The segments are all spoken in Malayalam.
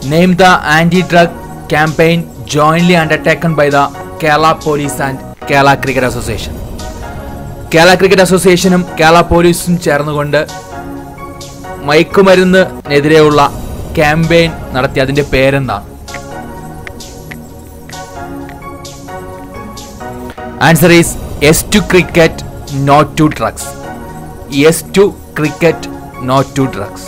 Name the anti-drug campaign jointly undertaken by the Kerala Police and Kerala Cricket Association. Kerala Cricket Association and Kerala Police ചേർന്നുകൊണ്ട് മയക്കുമരുന്നിനെതിരെയുള്ള ക്യാമ്പയിൻ നടത്തി. അതിന്റെ പേരെന്താണ്? Answer is yes to cricket, no to drugs. Yes to cricket, no to drugs.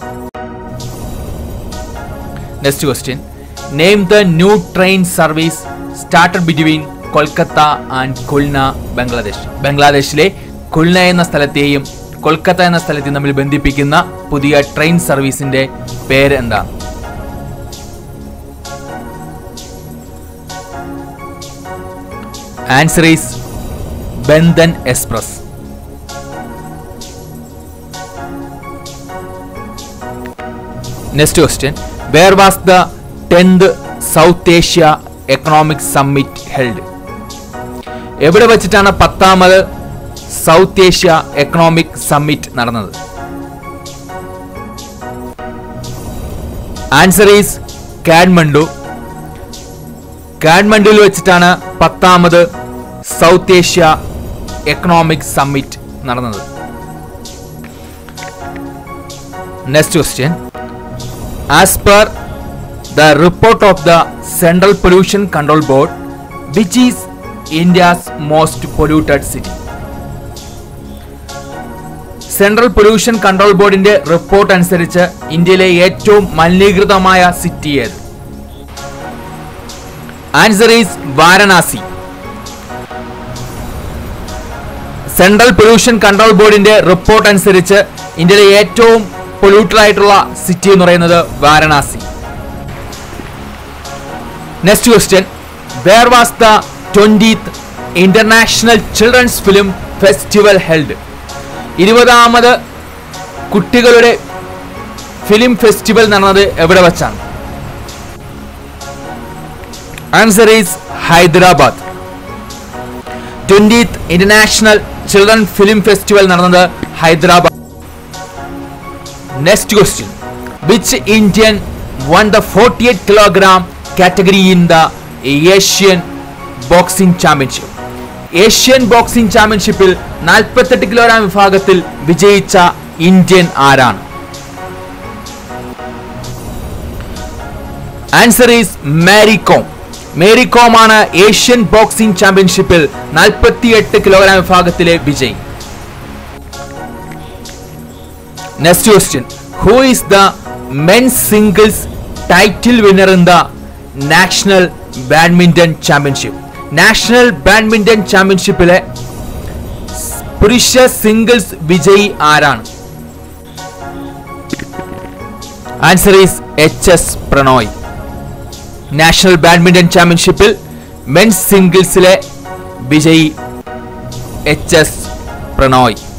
Next question. Name the new train service started between Kolkata and Khulna, Bangladesh. ബംഗ്ലാദേശിലെ ഖുൽന എന്ന സ്ഥലത്തെയും കൊൽക്കത്ത എന്ന സ്ഥലത്തെയും തമ്മിൽ ബന്ധിപ്പിക്കുന്ന പുതിയ ട്രെയിൻ സർവീസിന്റെ പേര് എന്താണ്? Answer is Bandhan Express. Next question. Where was the 10th South Asia Economic Summit held? എവിടെ വെച്ചിട്ടാണ് 10ാമത് സൗത്ത് ഏഷ്യ എക്കണോമിക് സമ്മിറ്റ് നടന്നത്? Answer is Kathmandu. കാഠ്മണ്ഡുവിൽ വെച്ചിട്ടാണ് 10ാമത് സൗത്ത് ഏഷ്യ എക്കണോമിക് സമ്മിറ്റ് നടന്നത്. Next question. As per the report of the Central Pollution Control Board, which is India's most polluted city? Central Pollution Control ബോർഡിന്റെ റിപ്പോർട്ട് അനുസരിച്ച് ഇന്ത്യയിലെ ഏറ്റവും മലിനീകൃതമായ സിറ്റി ഏത്? Answer is Varanasi. Central Pollution Control ബോർഡിന്റെ റിപ്പോർട്ട് അനുസരിച്ച് ഇന്ത്യയിലെ ഏറ്റവും പൊല്യൂട്ടഡ് ആയിട്ടുള്ള സിറ്റി എന്ന് പറയുന്നത് Varanasi. Next question. Where was the 20th International Children's Film Festival held? 20ാമത് കുട്ടികളുടെ ഫിലിം ഫെസ്റ്റിവൽ നടന്നത് എവിടെ വെച്ചാണ്? Answer is Hyderabad. 20th International Children Film Festival നടന്നത് Hyderabad. Next question. Which Indian won the 48 kilogram category in the Asian Boxing Championship? Asian boxing ചാമ്പ്യൻഷിപ്പിൽ 48 കിലോഗ്രാം വിഭാഗത്തിൽ വിജയിച്ച ഇന്ത്യൻ ആരാണ്? Answer is Mary Kom. മേരി കോം ആണ് ഏഷ്യൻ ബോക്സിംഗ് ചാമ്പ്യൻഷിപ്പിൽ 48 കിലോഗ്രാം വിഭാഗത്തിലെ വിജയി. Next question. Who is the men's singles title winner in the national badminton championship? National badminton ചാമ്പ്യൻഷിപ്പിലെ പുരുഷ സിംഗിൾസ് വിജയി ആരാണ്? Answer is HS Prannoy. National badminton ചാമ്പ്യൻഷിപ്പിൽ മെൻസ് സിംഗിൾസിലെ വിജയി HS പ്രണോയ്.